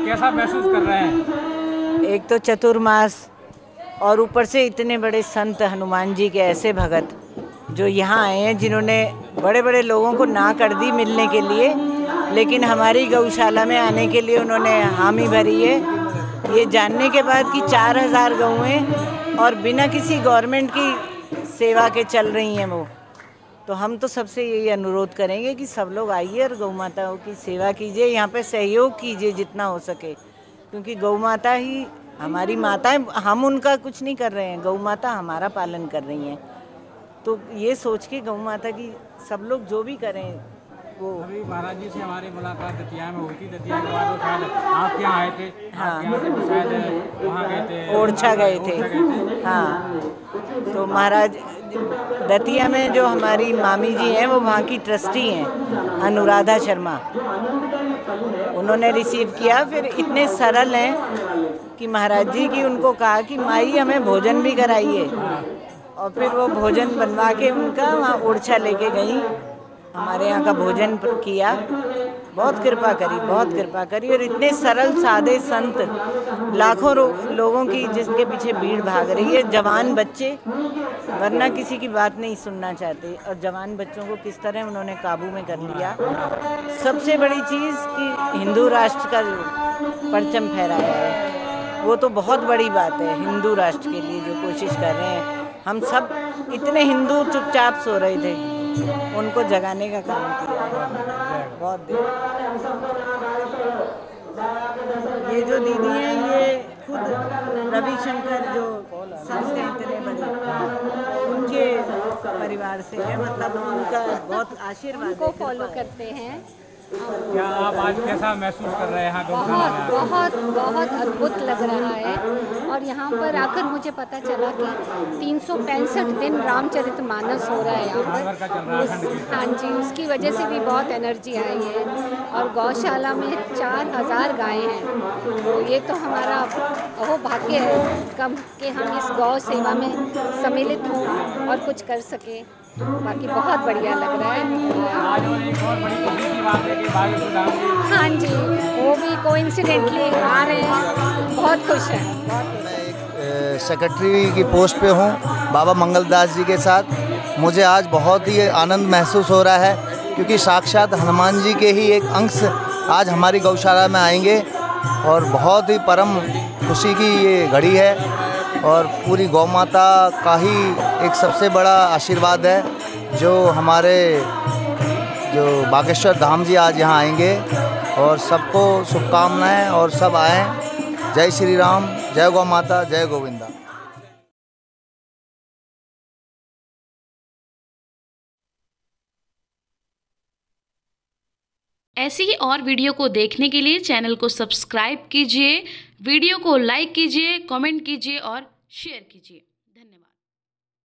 कैसा महसूस कर रहे हैं? एक तो चतुर्मास और ऊपर से इतने बड़े संत हनुमान जी के ऐसे भगत जो यहाँ आए हैं, जिन्होंने बड़े बड़े लोगों को ना कर दी मिलने के लिए, लेकिन हमारी गौशाला में आने के लिए उन्होंने हामी भरी है। ये जानने के बाद कि 4000 गौएं और बिना किसी गवर्नमेंट की सेवा के चल रही हैं वो, तो हम तो सबसे यही अनुरोध करेंगे कि सब लोग आइए और गौ माताओं की सेवा कीजिए, यहाँ पे सहयोग कीजिए जितना हो सके, क्योंकि गौ माता ही हमारी माता है। हम उनका कुछ नहीं कर रहे हैं, गौ माता हमारा पालन कर रही हैं। तो ये सोच के गौ माता की सब लोग जो भी करें वो। अभी महाराज जी से हमारी मुलाकात दतिया में हुई थी। दतिया के बाद वो शायद आप यहाँ आए थे। हाँ, शायद वहाँ गए थे, ओरछा गए थे। हाँ, तो महाराज दतिया में जो हमारी मामी जी हैं वो वहाँ की ट्रस्टी हैं, अनुराधा शर्मा, उन्होंने रिसीव किया। फिर इतने सरल हैं कि महाराज जी की उनको कहा कि माई हमें भोजन भी कराइए, और फिर वो भोजन बनवा के उनका वहाँ ओरछा लेके गई, हमारे यहाँ का भोजन किया। बहुत कृपा करी, बहुत कृपा करी। और इतने सरल सादे संत, लाखों लोगों की जिसके पीछे भीड़ भाग रही है, जवान बच्चे, वरना किसी की बात नहीं सुनना चाहते, और जवान बच्चों को किस तरह उन्होंने काबू में कर लिया। सबसे बड़ी चीज़ कि हिंदू राष्ट्र का परचम फहराया है, वो तो बहुत बड़ी बात है। हिंदू राष्ट्र के लिए जो कोशिश कर रहे हैं, हम सब इतने हिंदू चुपचाप सो रहे थे, उनको जगाने का काम किया बहुत देर। ये जो दीदी हैं, ये खुद रविशंकर जो संत हैं इतने बड़े, उनके परिवार से है, मतलब उनका बहुत आशीर्वाद उनको फॉलो करते हैं। क्या आप आज कैसा महसूस कर रहे हैं यहाँ? बहुत बहुत बहुत अद्भुत लग रहा है। और यहाँ पर आकर मुझे पता चला कि 365 दिन रामचरितमानस हो रहा है यहाँ पर। हाँ जी, उसकी वजह से भी बहुत एनर्जी आई है। और गौशाला में 4000 गायें हैं, तो ये तो हमारा वो भाग्य है कम कि हम इस गौ सेवा में सम्मिलित हों और कुछ कर सकें। बाकी बहुत बढ़िया लग रहा है। आज और एक और बड़ी खुशी की बात है कि भाई सुदाम जी, हाँ जी, वो भी कोइंसिडेंटली आ रहे हैं, बहुत खुश हैं। मैं एक सेक्रेटरी की पोस्ट पे हूँ बाबा मंगलदास जी के साथ। मुझे आज बहुत ही आनंद महसूस हो रहा है, क्योंकि साक्षात हनुमान जी के ही एक अंश आज हमारी गौशाला में आएंगे, और बहुत ही परम खुशी की ये घड़ी है। और पूरी गौ माता का ही एक सबसे बड़ा आशीर्वाद है, जो हमारे जो बागेश्वर धाम जी आज यहाँ आएंगे, और सबको शुभकामनाएं, और सब आएँ। जय श्री राम, जय गौ माता, जय गोविंदा। ऐसी ही और वीडियो को देखने के लिए चैनल को सब्सक्राइब कीजिए, वीडियो को लाइक कीजिए, कमेंट कीजिए और शेयर कीजिए। धन्यवाद।